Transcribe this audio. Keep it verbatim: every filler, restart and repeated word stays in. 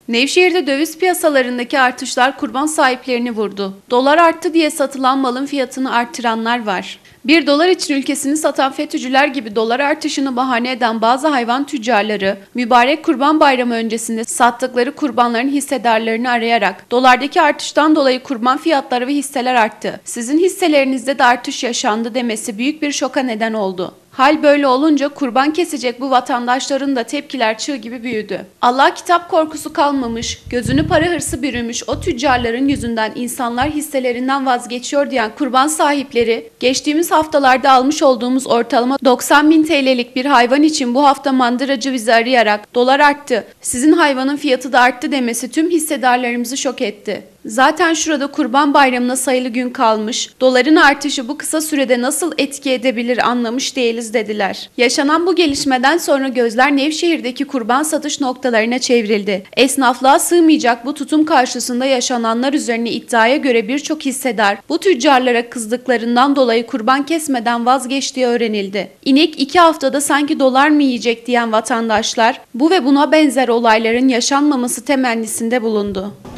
Nevşehir'de döviz piyasalarındaki artışlar kurban sahiplerini vurdu. Dolar arttı diye satılan malın fiyatını arttıranlar var. Bir dolar için ülkesini satan FETÖ'cüler gibi dolar artışını bahane eden bazı hayvan tüccarları, mübarek Kurban Bayramı öncesinde sattıkları kurbanların hissedarlarını arayarak dolardaki artıştan dolayı kurban fiyatları ve hisseler arttı, sizin hisselerinizde de artış yaşandı demesi büyük bir şoka neden oldu. Hal böyle olunca kurban kesecek bu vatandaşların da tepkiler çığ gibi büyüdü. Allah kitap korkusu kalmamış, gözünü para hırsı bürümüş o tüccarların yüzünden insanlar hisselerinden vazgeçiyor diyen kurban sahipleri, geçtiğimiz haftalarda almış olduğumuz ortalama doksan bin T L'lik bir hayvan için bu hafta mandıracı bizi arayarak dolar arttı, sizin hayvanın fiyatı da arttı demesi tüm hissedarlarımızı şok etti. Zaten şurada Kurban Bayramı'na sayılı gün kalmış, doların artışı bu kısa sürede nasıl etki edebilir anlamış değiliz dediler. Yaşanan bu gelişmeden sonra gözler Nevşehir'deki kurban satış noktalarına çevrildi. Esnaflığa sığmayacak bu tutum karşısında yaşananlar üzerine iddiaya göre birçok hissedar bu tüccarlara kızdıklarından dolayı kurban kesmeden vazgeçtiği öğrenildi. İnek iki haftada sanki dolar mı yiyecek diyen vatandaşlar bu ve buna benzer olayların yaşanmaması temennisinde bulundu.